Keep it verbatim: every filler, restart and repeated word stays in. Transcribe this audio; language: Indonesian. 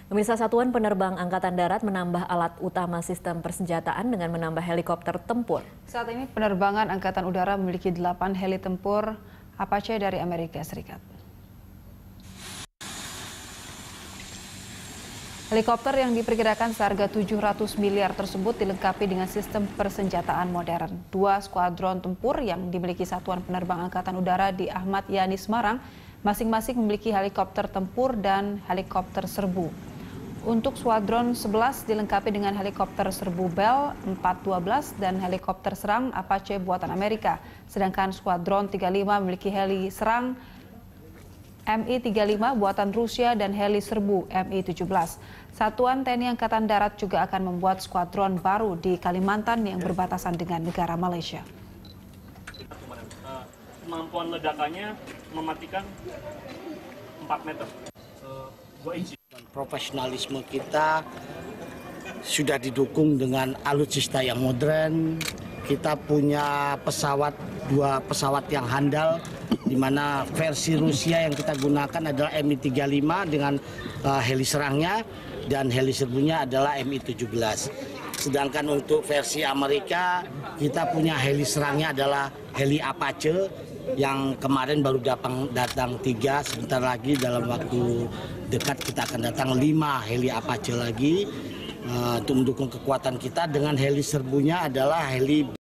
Pemirsa, Satuan Penerbang Angkatan Darat menambah alat utama sistem persenjataan dengan menambah helikopter tempur. Saat ini penerbangan Angkatan Udara memiliki delapan heli tempur Apache dari Amerika Serikat. Helikopter yang diperkirakan seharga tujuh ratus miliar tersebut dilengkapi dengan sistem persenjataan modern. Dua skuadron tempur yang dimiliki Satuan Penerbang Angkatan Udara di Ahmad Yani Semarang masing-masing memiliki helikopter tempur dan helikopter serbu. Untuk skuadron sebelas dilengkapi dengan helikopter serbu Bell empat dua belas dan helikopter serang Apache buatan Amerika. Sedangkan skuadron tiga puluh lima memiliki heli serang M I tiga puluh lima buatan Rusia dan heli serbu M I tujuh belas. Satuan T N I Angkatan Darat juga akan membuat skuadron baru di Kalimantan yang berbatasan dengan negara Malaysia. Kemampuan ledakannya mematikan empat meter. dua inci. Profesionalisme kita sudah didukung dengan alutsista yang modern. Kita punya pesawat, dua pesawat yang handal, di mana versi Rusia yang kita gunakan adalah M I tiga puluh lima dengan uh, heli serangnya, dan heli serbunya adalah M I tujuh belas. Sedangkan untuk versi Amerika, kita punya heli serangnya adalah heli Apache yang kemarin baru datang, datang tiga, sebentar lagi dalam waktu dekat kita akan datang lima heli Apache lagi uh, untuk mendukung kekuatan kita, dengan heli serbunya adalah heli